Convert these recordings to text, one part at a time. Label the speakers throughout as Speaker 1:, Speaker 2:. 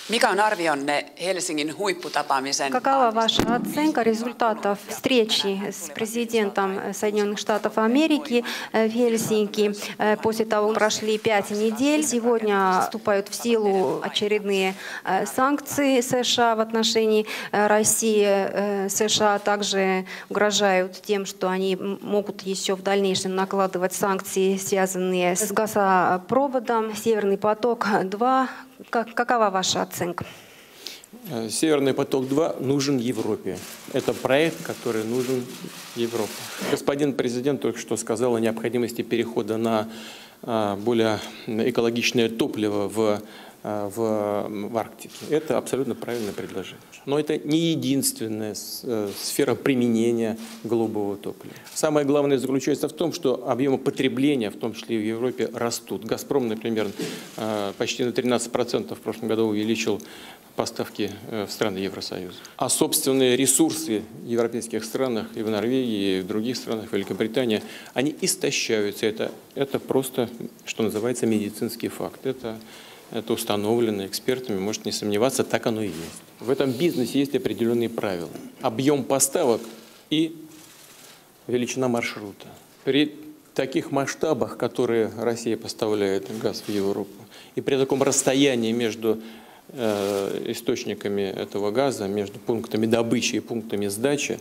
Speaker 1: Mikä on arvionne Helsingin huipputapaamisen?
Speaker 2: Какова ваша оценка результатов встречи с президентом Соединенных Штатов Америки в Хельсинки после того, как прошли 5 недель? Сегодня вступают в силу очередные санкции США в отношении России. США также угрожают тем, что они могут еще в дальнейшем накладывать санкции, связанные с газопроводом «Северный поток-2». Какова ваша оценка?
Speaker 3: «Северный поток-2» нужен Европе. Это проект, который нужен Европе. Господин президент только что сказал о необходимости перехода на более экологичное топливо в Арктике. Это абсолютно правильное предложение. Но это не единственная сфера применения голубого топлива. Самое главное заключается в том, что объемы потребления, в том числе и в Европе, растут. «Газпром», например, почти на 13% в прошлом году увеличил поставки в страны Евросоюза. А собственные ресурсы в европейских странах, и в Норвегии, и в других странах, в Великобритании, они истощаются. Это просто, что называется, медицинский факт. Это установлено экспертами, можете не сомневаться, так оно и есть. В этом бизнесе есть определенные правила. Объем поставок и величина маршрута. При таких масштабах, которые Россия поставляет газ в Европу, и при таком расстоянии между источниками этого газа, между пунктами добычи и пунктами сдачи,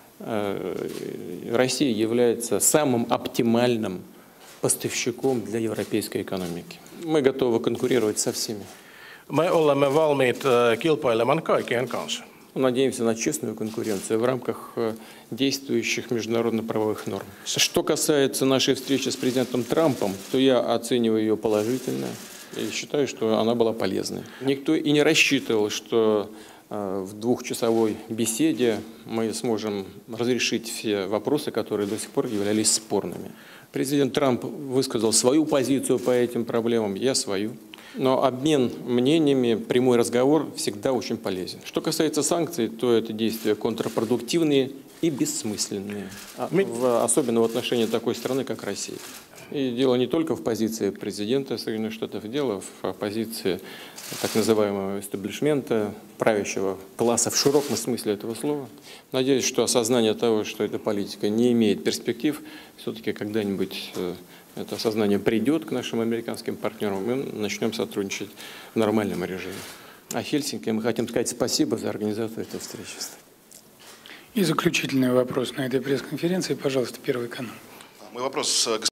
Speaker 3: Россия является самым оптимальным поставщиком для европейской экономики. Мы готовы конкурировать со всеми.
Speaker 4: Me olemme valmiit kilpailemaan kaikkien kanssa.
Speaker 3: Надеемся на честную конкуренцию в рамках действующих международно-правовых норм. Что касается нашей встречи с президентом Трампом, то я оцениваю ее положительно и считаю, что она была полезной. Никто и не рассчитывал, что в двухчасовой беседе мы сможем разрешить все вопросы, которые до сих пор являлись спорными. Президент Трамп высказал свою позицию по этим проблемам, я свою. Но обмен мнениями, прямой разговор всегда очень полезен. Что касается санкций, то это действия контрпродуктивные и бессмысленные. Особенно в отношении такой страны, как Россия. И дело не только в позиции президента Соединенных Штатов, дело в позиции так называемого эстаблишмента, правящего класса в широком смысле этого слова. Надеюсь, что осознание того, что эта политика не имеет перспектив, все-таки когда-нибудь это осознание придет к нашим американским партнерам, и мы начнем сотрудничать в нормальном режиме. А Хельсинки мы хотим сказать спасибо за организацию этой встречи.
Speaker 5: И заключительный вопрос на этой пресс-конференции, пожалуйста, Первый канал.
Speaker 6: Мой вопрос